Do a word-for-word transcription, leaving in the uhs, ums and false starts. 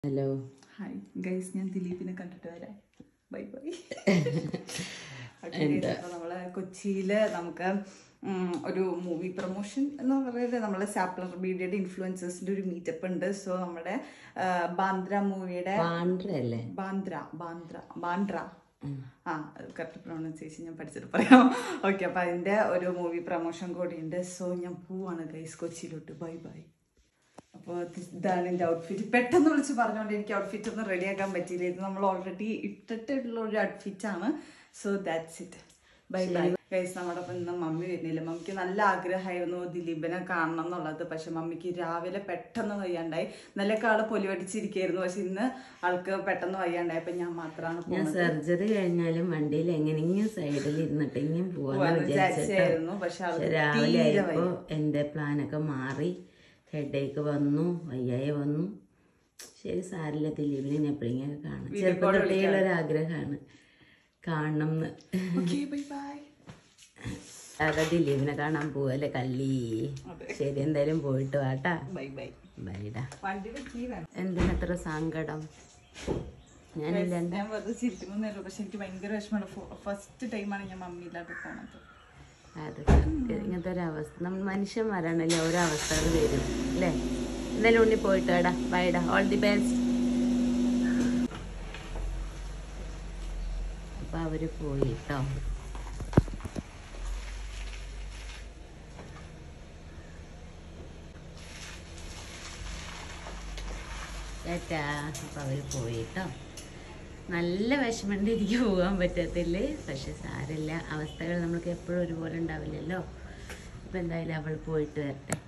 Hello hi guys, ഞാൻ ദിലീപിനെ കണ്ടിട്ട് വരാം. Bye bye. നമ്മള് കൊച്ചിയില് നമുക്ക് ഒരു മൂവി പ്രൊമോഷൻ എന്ന് പറയുന്നത് നമ്മളെ സാപ്ലർ മീഡിയയുടെ ഇൻഫ്ലുവൻസേഴ്സിന്റെ ഒരു മീറ്റപ്പ് ഉണ്ട്. സോ നമ്മുടെ ബാന്ദ്ര മൂവിയുടെ ബാന്ദ്ര ബാന്ദ്ര ബാന്ദ്ര ആ കറക്റ്റ് പ്രൊണൗൺസിയേഷൻ ഞാൻ പഠിച്ചിട്ട് പറയാം. ഓക്കെ, അപ്പൊ അതിന്റെ ഒരു മൂവി പ്രൊമോഷൻ കൂടി ഉണ്ട്. സോ ഞാൻ പോവാണ് ഗൈസ് കൊച്ചിയിലോട്ട്. Bye bye. അപ്പോൾ ഇതാണ് എൻ്റെ ഔട്ട്ഫിറ്റ്. പെട്ടെന്ന് വിളിച്ച് പറഞ്ഞുകൊണ്ട് എനിക്ക് ഔട്ട്ഫിറ്റ് ഒന്നും റെഡിയാക്കാൻ പറ്റിയില്ല. ഇത് നമ്മൾ ഓൾറെഡി ഇട്ടിട്ടുള്ള ഒരു ഔട്ട്ഫിറ്റാണ്. So that's it. Bye bye guys. നമ്മുടെ ഒപ്പം ഇന്ന് മമ്മി വരുന്നില്ല. മമ്മിക്ക് നല്ല ആഗ്രഹമായിരുന്നു ദിലീപിനെ കാണണം എന്നുള്ളത്. പക്ഷെ മമ്മിക്ക് രാവിലെ പെട്ടെന്ന് വയ്യാണ്ടായി. നല്ലൊക്കെ ആള് പൊലിവടിച്ചിരിക്കുകയായിരുന്നു. പക്ഷെ ഇന്ന് ആൾക്ക് പെട്ടെന്ന് വയ്യാണ്ടായി. അപ്പൊ ഞാൻ മാത്രമാണ് ഞാൻ സർജറി കഴിഞ്ഞാലും വണ്ടിയിൽ എങ്ങനെയെങ്കിലും സൈഡിൽ ഇരുന്നിട്ട് ഇനിയും പോവാന്ന് വിചാരിച്ചായിരുന്നു. പക്ഷെ രാവിലെ ആയപ്പോ എന്റെ പ്ലാനൊക്കെ മാറി. ഹെഡേക്ക് വന്നു, വയ്യായ വന്നു. ശരി, സാരില്ല, ദിലീപിനെ എപ്പോഴെങ്കിലും കാണാം. ചെറുപ്പം തൊട്ടേയുള്ള ഒരു ആഗ്രഹമാണ് കാണണം എന്ന്. അതെ, ദിലീപിനെ കാണാൻ പോവല്ലേ കള്ളി. ശരി, എന്തായാലും പോയിട്ട് വാട്ടാ. ബൈഡാ. എന്തിനത്ര സങ്കടം? ഞാനില്ല. ഞാൻ വെറുതെ ചിരിക്കുന്നു. പക്ഷെ എനിക്ക് ഭയങ്കര വിഷമമാണ്. ഫസ്റ്റ് ടൈമാണ് ഞാൻ മമ്മി ഇല്ലാതെ പോണത്. അതൊക്കെ ഇങ്ങനത്തെ ഒരവസ്ഥ നമ്മൾ മനുഷ്യന്മാരാണല്ലേ, ഓരോ അവസ്ഥകൾ വരും അല്ലേ. എന്തായാലും ഉണ്ണി പോയിട്ട് വേടാ. ബൈഡാ. All the best. അപ്പൊ അവര് പോയി കേട്ടോ. ചേട്ടാ, അപ്പൊ അവര് പോയി കേട്ടോ. നല്ല വിഷമമുണ്ട്, എനിക്ക് പോകാൻ പറ്റത്തില്ലേ. പക്ഷെ സാരമില്ല, അവസ്ഥകൾ നമുക്ക് എപ്പോഴും ഒരുപോലെ ഉണ്ടാവില്ലല്ലോ. അപ്പം എന്തായാലും അവൾ പോയിട്ട് വരട്ടെ.